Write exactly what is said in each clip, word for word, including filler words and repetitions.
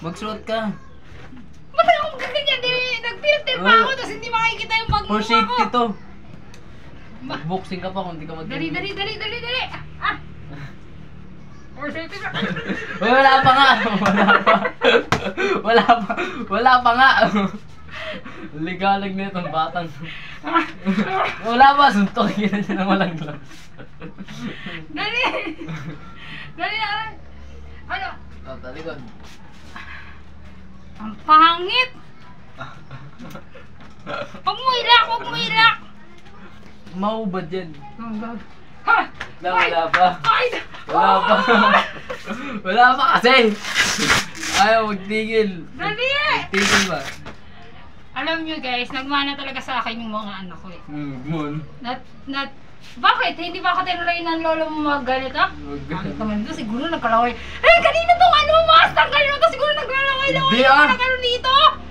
Magsuot ka. Ba't akong gaganyan? Nag-filter pa ako, tapos hindi makikita yung bag mo. For safety to. Ba- Boxing ka pa kung di ka mag- Dali, dali, dali, dali, dali! Ah! For safety pa. Wala pa nga! Wala pa! Wala pa! Wala pa nga! Ligalag na itong batang. Wala pa! Suntokin na siya ng walang gloves. Dali! Dali na! Ano? Oh, talikod. Ang pangit! Huwag mo ilak! Huwag mo ilak! Maubad yan. Oh, God. Ha! Wala, wala pa. Ay! Wala pa. Wala pa kasi. Ayaw, magtigil. Dali! Magtigil ba? Alam nyo guys, nagmana talaga sa akin yung mga anak ko eh. Hmm, moon. Nat, nat, bakit? Hindi ba ka tinulay ng lolo mo mga ganito? Bakit naman doon? Siguro nagkalaway. Eh, kanina tong ano, mas tanggal mo to. Siguro naglalaway-laway Hindi, ako ah. na gano'n dito.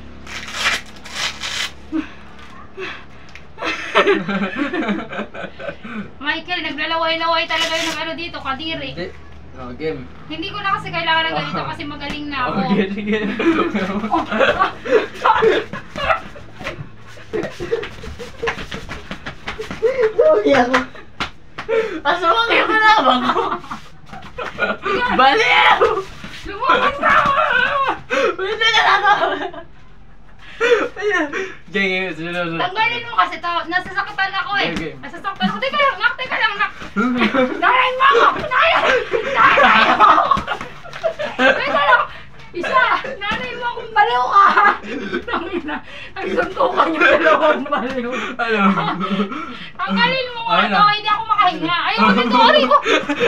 Michael, naglalaway-laway talaga yung nag-ano dito, kadiri. Hindi. Oh, game. Hindi ko na kasi kailangan ng ganito kasi magaling na ako. Okay, sige. Sorry ako. Asumangin mo na ba ko? Baliw! Lumabas na ako! Hindi na lang ako. Game, sunod. Tanggalin mo kasi to. Nasasaktan ako eh. Okay. Nasasaktan ako. Teka lang, nak. Teka lang, nak. Narayin mo ako! Narayin! Narayin mo ako! Teka lang! Isa! Narayin mo akong baliw ka! Tangina. Nagsuntukan yung dalawang baliw. Ano? Tanggalin mo nga Ayun to. na. Hindi ako makahinga. Ayaw ko dito. Aray ko!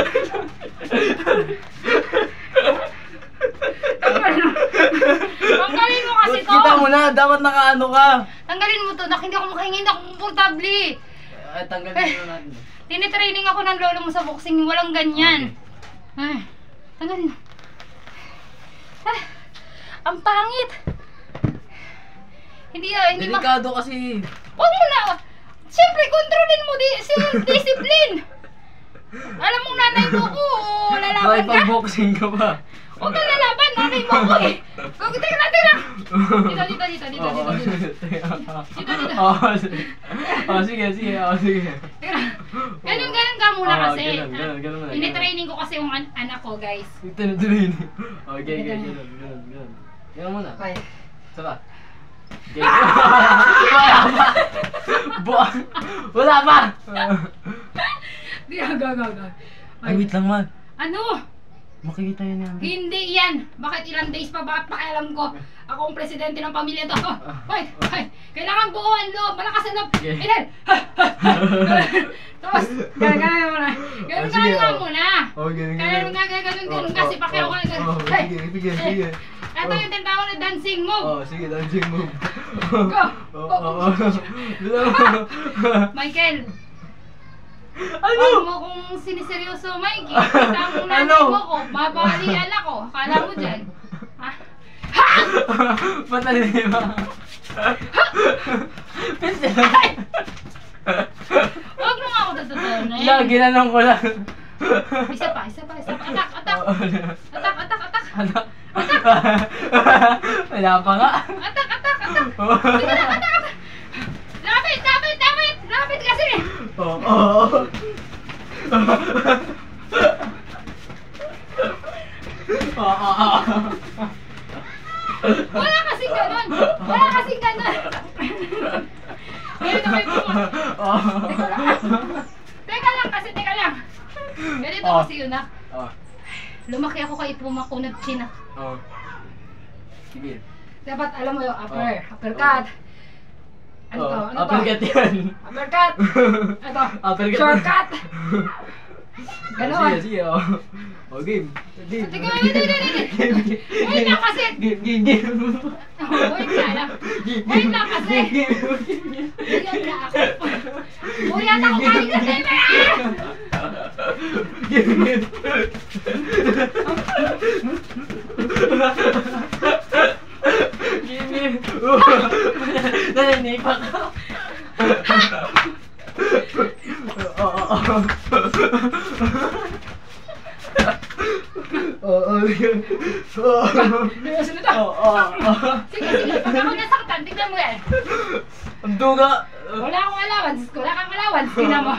Tanggalin mo. Tanggalin mo kasi to. Kita mo na, dapat nakaano ka. Tanggalin mo to. Nak, hindi ako makahinga. Hindi ako komportable. Ay, tanggalin mo natin. Tinitraining ako ng lolo mo sa boxing. Walang ganyan. Ay, tanggalin mo. Ah, ang pangit. Hindi ah, hindi ma... Delikado kasi. Huwag mo na. Siyempre, kontrolin mo di, si discipline. Alam mong nanay mo ko, lalaban Bakit ka. pag-boxing ka ba? Huwag ka lalaban, nanay mo ko eh. Huwag, teka lang, teka lang. Dito, dito, dito, dito, dito, dito. Dito, dito. Oh, sige. Oh, sige, sige. Oh, sige. Teka lang. Ganun, ganun ka muna Ah, kasi. ganun, ganun, ganun muna, Tinitraining ko kasi yung an anak ko, guys. Tinutuloy niyo. Okay, okay, ganun, ganun, ganun. Ganun muna. Okay. Saka. Okay. Wala pa! Buwan! Wala pa! Di, aga, aga, aga. Ay, wait lang, man. Ano? Makikita yun yan. Hindi yan. Bakit ilang days pa? Bakit pakialam ko? Ako ang presidente ng pamilya to. Oh, wait, wait. Kailangan buo ang loob. Malakas ang loob. Okay. Ilan? Tapos, ganun, ganun muna. Ganun, Ah, sige, ganun nga oh. muna. Oh, ganun, Ganun, ganun. ganun, ganun, ganun. Oh, Kasi oh, pakialam ko oh, na ganun. oh, Hey, sige, sige, hey. sige. Ito yung tinatawag na dancing move. Oh, sige, dancing move. Go. Oh, oh, oh. Michael. Ano? Huwag mo kung siniseryoso, Mikey. Kita mo nanay Ano? mo ko. Mabalian ako. Akala mo dyan. Ha? Ha? Patalin niyo ba? Pinsel. Huwag mo nga ako tatutunan. Lagi na nang ko lang. Isa pa, isa pa, isa pa. Atak, atak. Atak, atak, atak. Ano? Wala pa nga. Atak, atak, atak. Sige na, atak, atak. Lapit, lapit, lapit. Lapit kasi. Oo. Oo. Oo. Wala kasing ganun. Wala kasing ganun. Ganito kayo po. Teka lang. Teka lang kasi, teka lang. Ganito Oh. kasi yun ah. Oh. Lumaki ako kay pumakunat china. Oh. Sige. Dapat alam mo yung upper, Oh. uppercut. Ano to? Oh, Ano to? uppercut yan. Uppercut. Ito. Uppercut. Shortcut. Oh, Ganon. sige, sige. Oh. Oh, game. Game. Teka, hindi, hindi, hindi. Game, game. Wait lang kasi. Game, game, game. Oh, wait lang lang. Wait lang kasi. Game, game, game. Bigyan na ako. Buyat ako kayo kasi. Game, game. Game, game. Naninipa ka. Oo, oo. Oo, Ayusin ito. Oo, oo, oo. Sige, sige. Pag ako nasaktan, tignan mo yan. Ang duga. Wala akong allowance. Wala kang allowance. Tignan mo.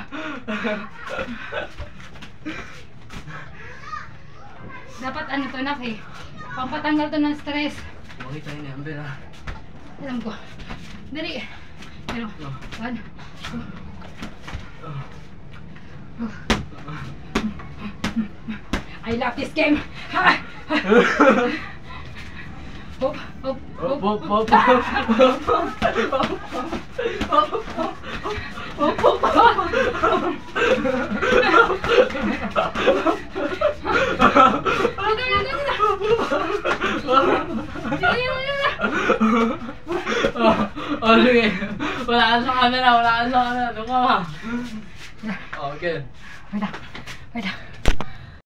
Dapat ano to, nak eh. Pampatanggal to ng stress. Makita yun yan, Bel, ha? Alam ko. Dali. Ano? One. Two. Oh. I love this game. Ha! Hop, hop, Hop, hop, hop, hop. hop, hop, hop. Dito na, dito na. Dito na, dito na. Oh, oh, sige. Wala ka sa camera, wala ka sa camera. Doon ka, ma. Okay. Wait lang, wait lang.